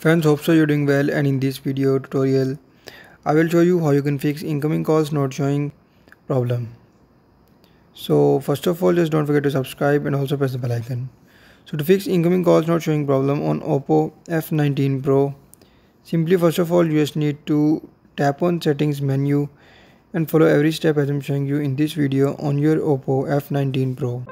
Friends, hope so you're doing well, and in this video tutorial I will show you how you can fix incoming calls not showing problem. So first of all, just don't forget to subscribe and also press the bell icon. So to fix incoming calls not showing problem on Oppo F19 Pro, simply first of all you just need to tap on settings menu and follow every step as I'm showing you in this video on your Oppo F19 Pro.